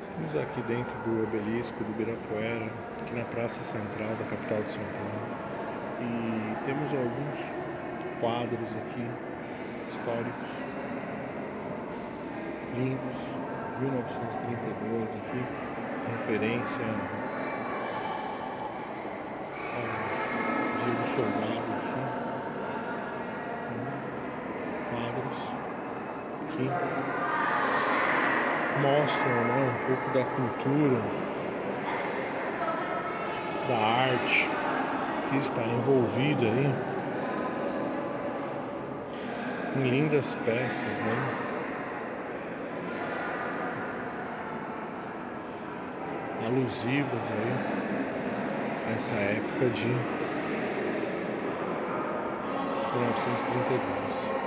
Estamos aqui dentro do obelisco do Ibirapuera, aqui na praça central da capital de São Paulo, e temos alguns quadros aqui históricos, lindos, 1932 aqui, referência ao Dia do Soldado aqui, quadros aqui. Mostram, né, um pouco da cultura, da arte que está envolvida aí em lindas peças, né? Alusivas aí a essa época de 1932.